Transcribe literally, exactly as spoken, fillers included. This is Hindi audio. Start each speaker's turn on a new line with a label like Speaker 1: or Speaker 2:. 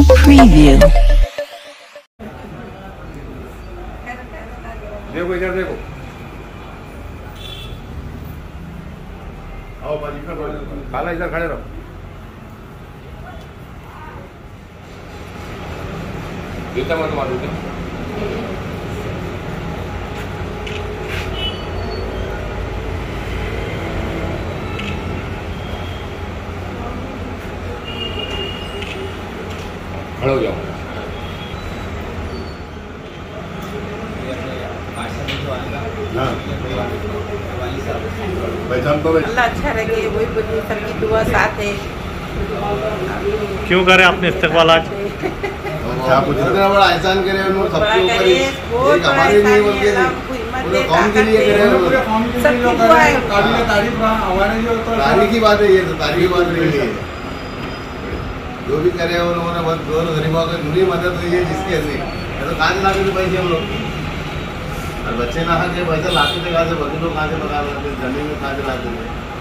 Speaker 1: preview.
Speaker 2: देखो इधर देखो। आओ बाजी का खाला इधर खड़े रहो। जूता मत मारो जूता। खड़े हो जाओ। पहचान तो
Speaker 3: अल्लाह अच्छा रखे, वही बच्चे सबकी दुआ साथ है।
Speaker 4: क्यों करे आपने इस्तेकबाल आज?
Speaker 2: क्या कुछ इतना बड़ा एहसान करे उन्होंने सबके ऊपर, एक हमारे लिए बल्कि पूरे कौम के लिए करे उन्होंने।
Speaker 3: सबकी दुआ है।
Speaker 2: तारीफ हमारे जो तारीफ की बात है, ये तो तारीफ की बात नहीं है। जो भी करे उन्होंने बहुत जोर गरीबों की दुनिया मदद हुई है जिसके अंदर, तो कहाँ से लाते थे पैसे हम लोग? और बच्चे ना के पैसे लाते थे कहाँ से? बच्चे लोग कहाँ से पका लाते? जमीन में कहाँ से लाते थे?